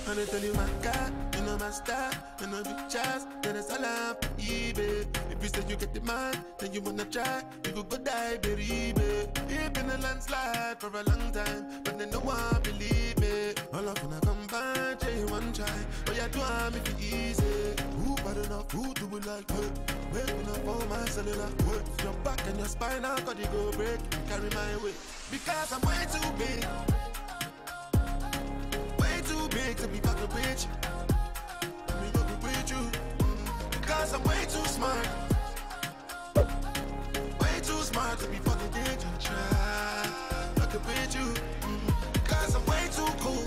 And they tell you my God, you know my style, you know big chance, then it's all up, eBay. If you say you get the man, then you wanna try, you could go die, baby. You've been a landslide for a long time, but then no one believe me. All up when I come back, you one try, but you do me for easy. Who bad enough, who do we like, waking up all my cellular, your back and your spine, how could you go break, carry my weight, because I'm way too big. Too big to be fucking with you. Let me go with you. Because I'm way too smart. Way too smart to be fucking with you. Try fucking with you. Because I'm way too cool.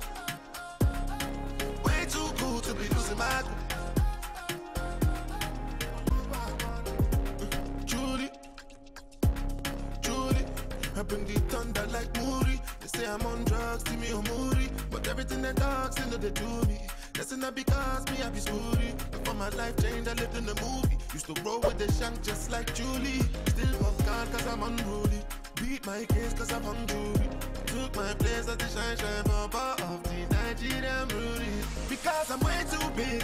Way too cool to be losing my cool. Julie, Julie, I bring the thunder like Moody. They say I'm on drugs, see me on Moody. But everything they talk, still know they do me. That's not because me I be smoothie. Before my life changed, I lived in a movie. Used to roll with the shank just like Julie. Still fuck God cause I'm unruly. Beat my case cause I'm hungry. Took my place at the shine papa of the Nigerian Rudy. Because I'm way too big.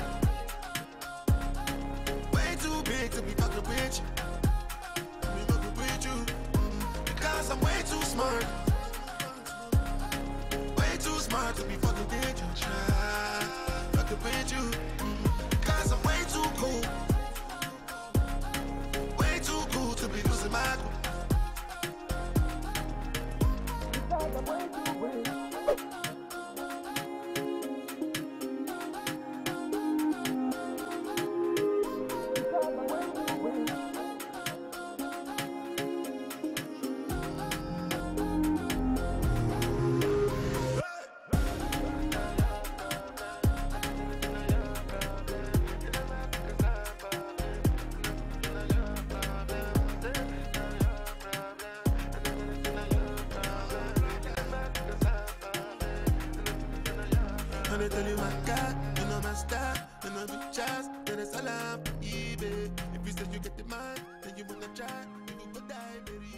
Way too big to be fucking with you. Me fucking with you. Because I'm way too smart. Too smart to be fucking with you. Try fucking with you. Cause I'm way too cool. Way too cool to be losing my cool. Because I'm way too weak. Because I'm way too weak. And they tell you my God, you know my style, you know big chance, then it's all up, eBay. If you say you get the man, then you wanna try, you could go die, baby.